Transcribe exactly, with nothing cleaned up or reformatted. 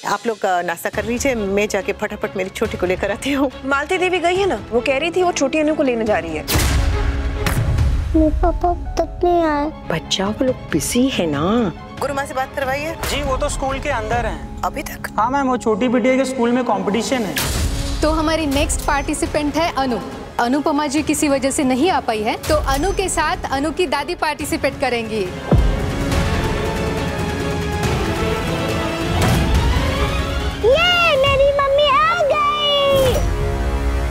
आप लोग नाश्ता कर लीजिए, मैं जाके फटाफट मेरी छोटी को लेकर आती हूँ। मालती देवी गई है ना, वो कह रही थी वो छोटी अनु को लेने जा रही है। पापा तक नहीं आए। बच्चा वो लोग बिजी है ना। गुरु माँ से बात करवाइए। जी वो तो स्कूल के अंदर हैं। अभी तक? हाँ मैम, वो छोटी बिटिया के स्कूल में कंपटीशन है। तो हमारी नेक्स्ट पार्टिसिपेंट है अनु। अनुपमा जी किसी वजह से नहीं आ पाई है, तो अनु के साथ अनु की दादी पार्टिसिपेट करेंगी। ये